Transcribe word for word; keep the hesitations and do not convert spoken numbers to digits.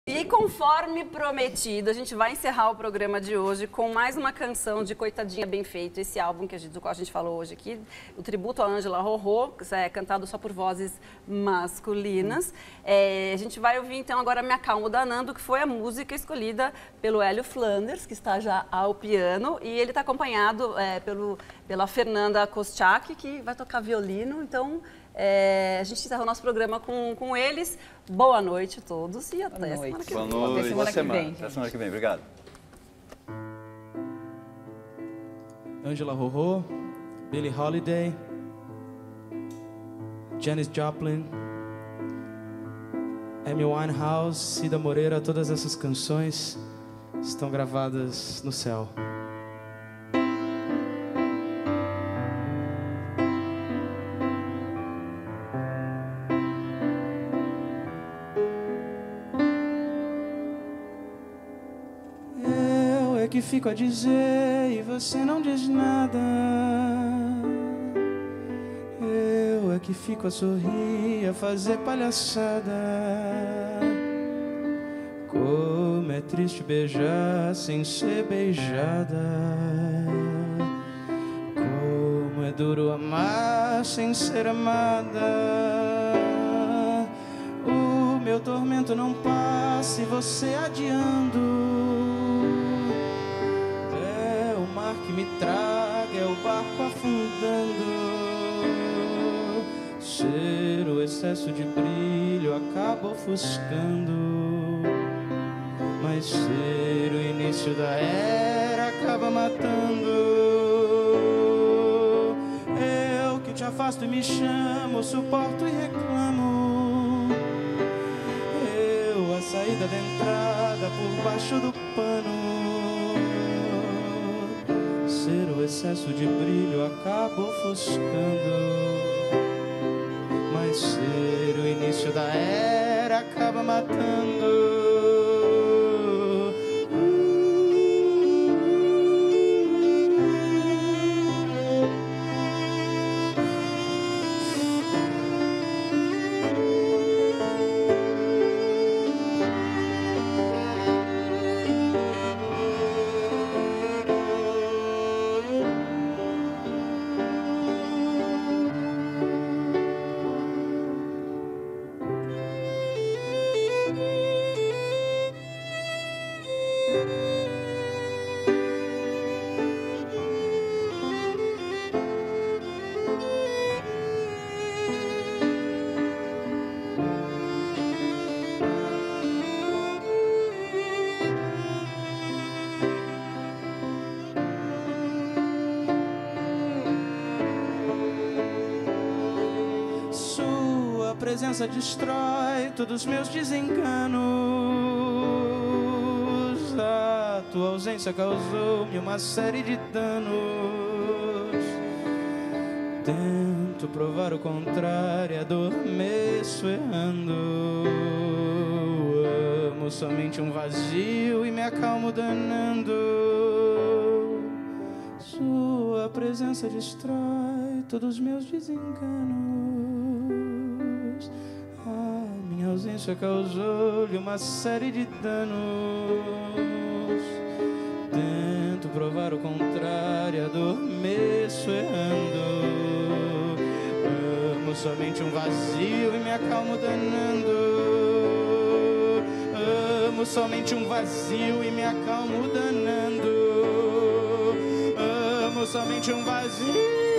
E conforme prometido, a gente vai encerrar o programa de hoje com mais uma canção de Coitadinha Bem Feito, esse álbum que a gente, do qual a gente falou hoje aqui, o tributo a Ângela Rorô, é cantado só por vozes masculinas. É, a gente vai ouvir então agora Me Acalmo Danando, que foi a música escolhida pelo Hélio Flanders, que está já ao piano, e ele está acompanhado é, pelo, pela Fernanda Koschak, que vai tocar violino, então... É, a gente encerra o nosso programa com, com eles. Boa noite a todos e até semana que vem. Boa noite. Até semana que vem. Até semana que vem. Obrigado. Ângela Rorô, Billie Holiday, Janis Joplin, Amy Winehouse, Cida Moreira, todas essas canções estão gravadas no céu. Que fico a dizer e você não diz nada. Eu é que fico a sorrir, a fazer palhaçada. Como é triste beijar sem ser beijada. Como é duro amar sem ser amada. O meu tormento não passa e você adiando. Que me traga é o barco afundando. Ser o excesso de brilho acaba ofuscando, mas ser o início da era acaba matando. Eu que te afasto e me chamo, suporto e reclamo. Eu a saída da entrada por baixo do pano. Ser o excesso de brilho acaba ofuscando, mas ser o início da era acaba matando. A presença destrói todos os meus desenganos. A tua ausência causou-me uma série de danos. Tento provar o contrário, adormeço errando. Amo somente um vazio e me acalmo danando. Sua presença destrói todos os meus desenganos. A ausência causou-lhe uma série de danos. Tento provar o contrário, adormeço errando. Amo somente um vazio e me acalmo danando. Amo somente um vazio e me acalmo danando. Amo somente um vazio.